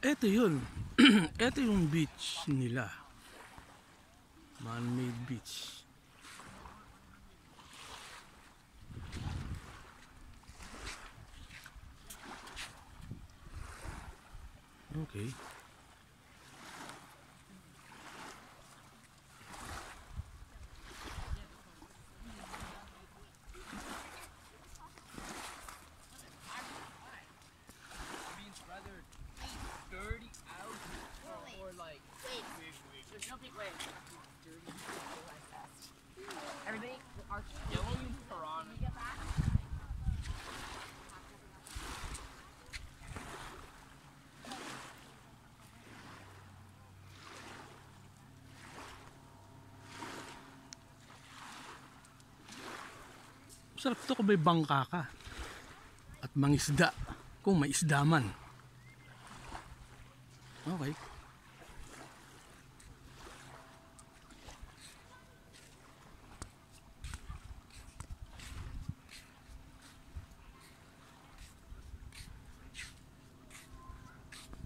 Eto yun. Eto yung beach nila. Man-made beach. Okay. Dirty out or like there's no big way. Dirty fast. Everybody, our yellow piranha. Get back. Sarap to kung may bangka ka at mangisda kung may isda man. Okay.